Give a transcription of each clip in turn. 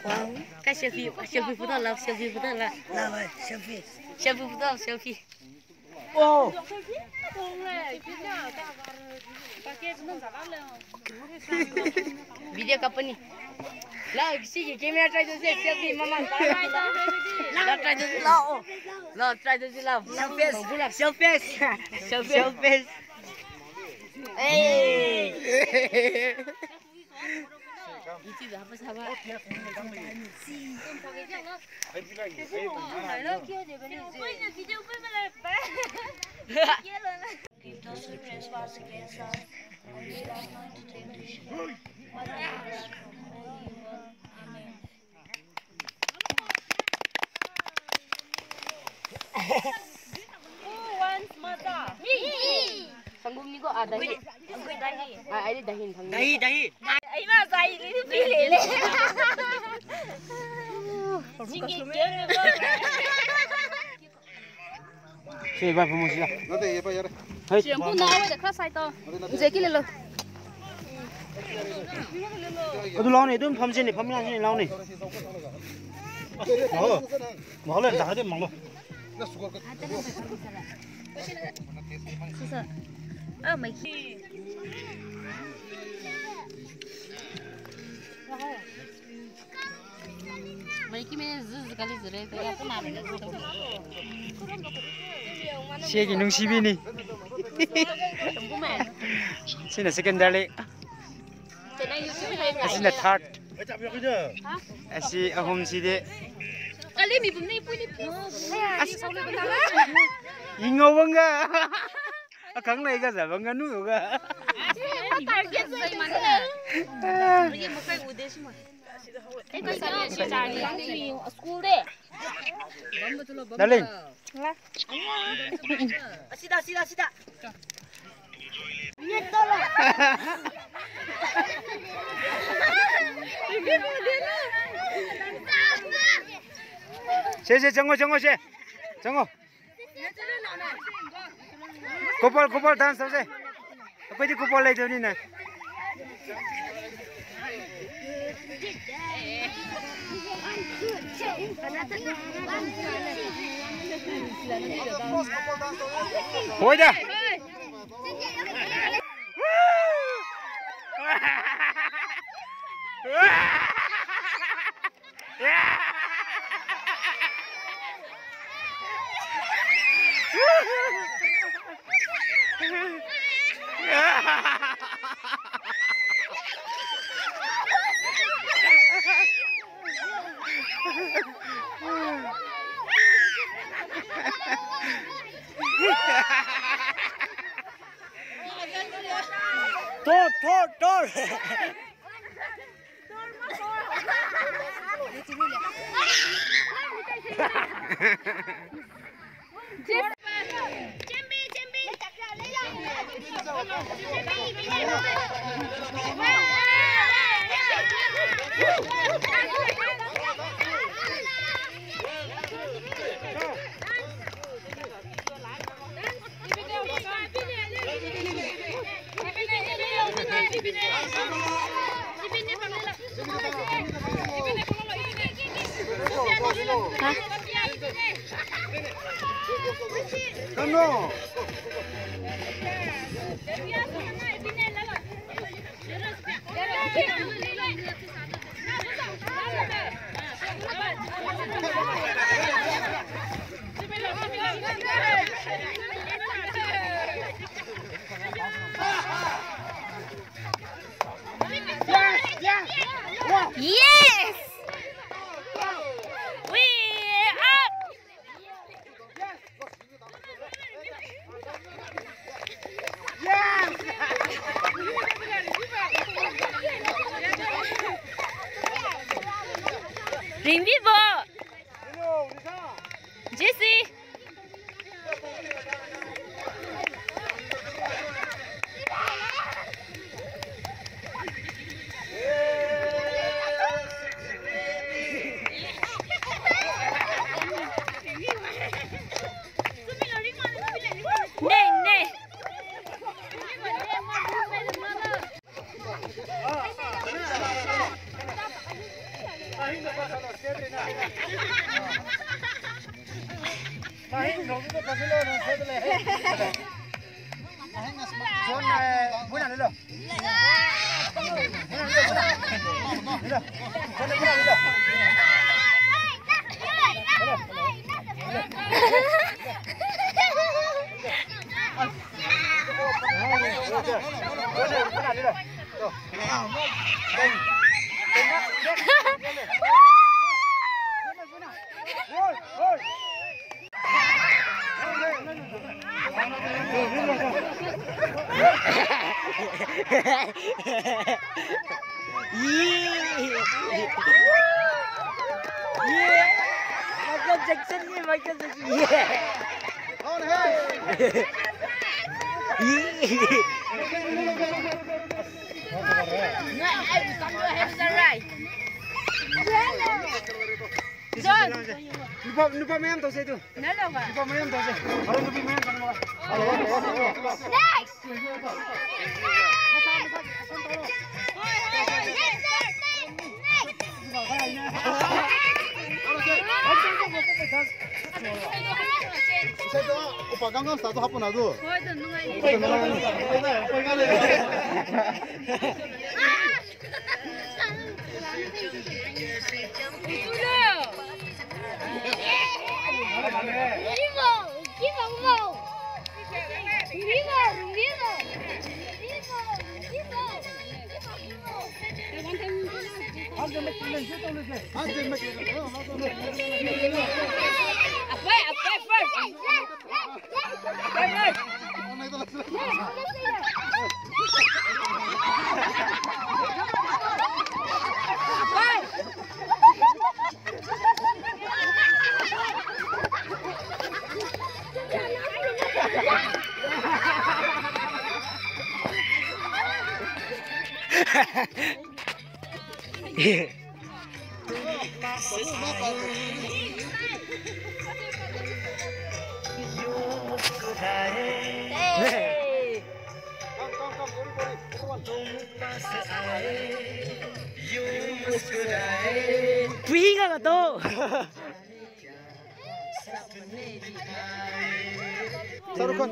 cái selfie photo là selfie photo là selfie photo selfie ô video company là cái camera try to take selfie mama là try to lo try to lo selfie selfie eh itu dah apa sahabat Give those who trespass against us, and lead us not into temptation, but deliver us from all evil. Amen. Who wants matcha? Sanggup ni kok ada ni. Ada dahin thang. dahi Ai mà dày lý phi lệ lệ. Chính cái kia nữa vâng. xe ba phải mua gì nó thì bây giờ Chuyện phụ nào bây giờ khác sai to. Dễ cái lên. tôi lau này tôi phẩm trên này phẩm này lau này mở lên đặt cái mỏng luôn Mày mấy cái mấy dư cái gì đấy tôi cũng làm được xe cái nông sĩ bên này xin là secondary xin là third xin ahom gì đấy cái này mình này bui này sau này bên đó ingau bangga khang này cái gì bangga nu cái target dây mà này mình một cái udah semua cái sao đi cari yang di school deh darling Sida. xe 정호 xe 정호 고볼 dance sao xe bây giờ 고볼 lấy cho đi này Hồi ra. Tor. Ano? Yes! We're up! Ring vivo! Jesse! Michael Jackson ni, Michael Jackson. Lupa main tu saya tu. Nalo ba? Lupa main tu saya. Kalau lupa main kan mo. 오빠 강강 스타트 한번 하고. Pinga ka to. 사르칸.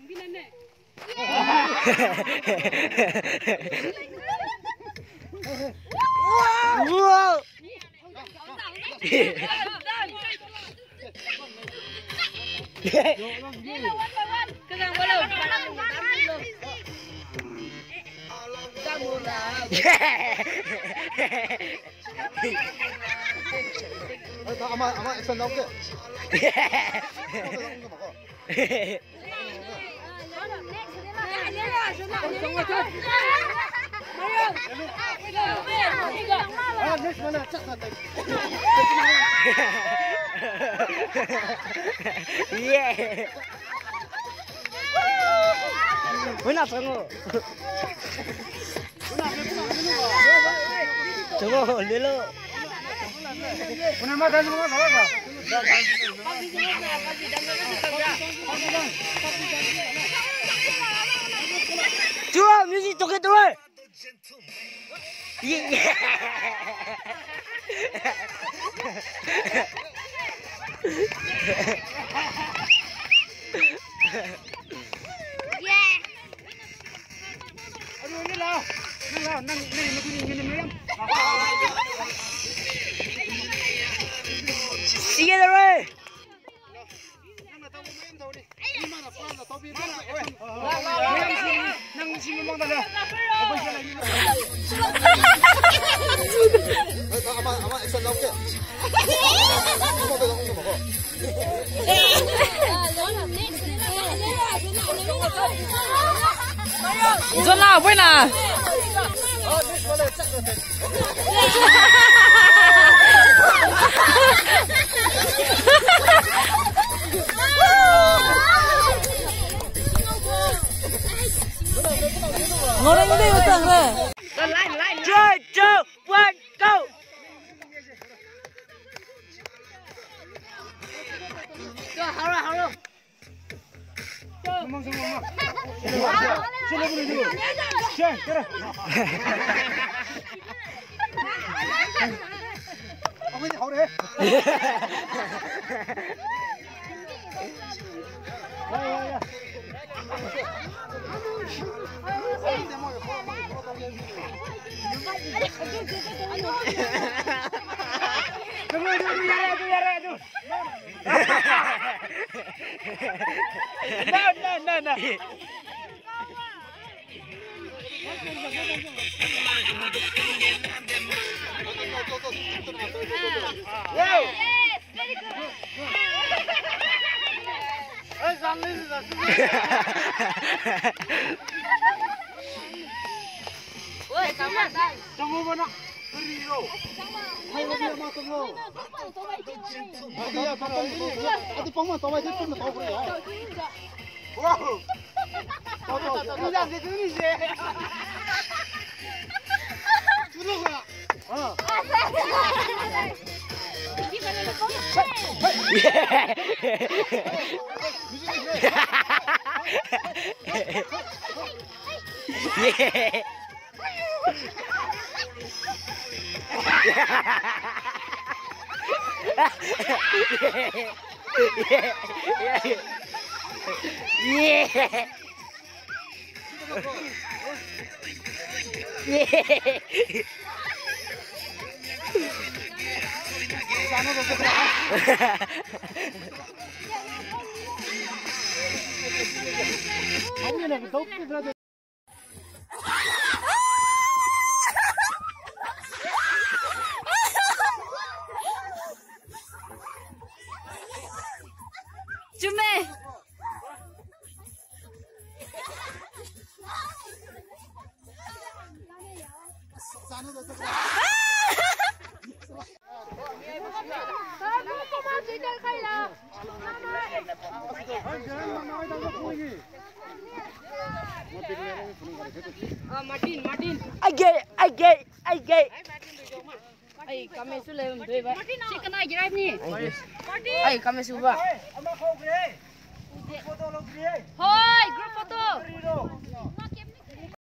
Wow. 아마 액션 나올게. Yeah. Mana sango? Coba dulu. Una mata semua apa? Coba music toket terus. Yeah. Aduh ni lah, nang ni meriam. Sige terus. Nang sini memang dah. 아마 액션 나올게. 먹어. Zona buena. Ngorang ini utang re. Line. 3, 2, 1, go. Go, haro. Memang semua. Sila boleh dulu. Cek, kira. mới đi hậu đấy. No. Ôi, cảm ơn đây. 아직 뻥만 더 많이 됐으면 더 그래. 준비. Martin. I get. Ay, kami sudah lebih baik. Si kena drive ni. Ay, kami sudah. Hoi, group foto.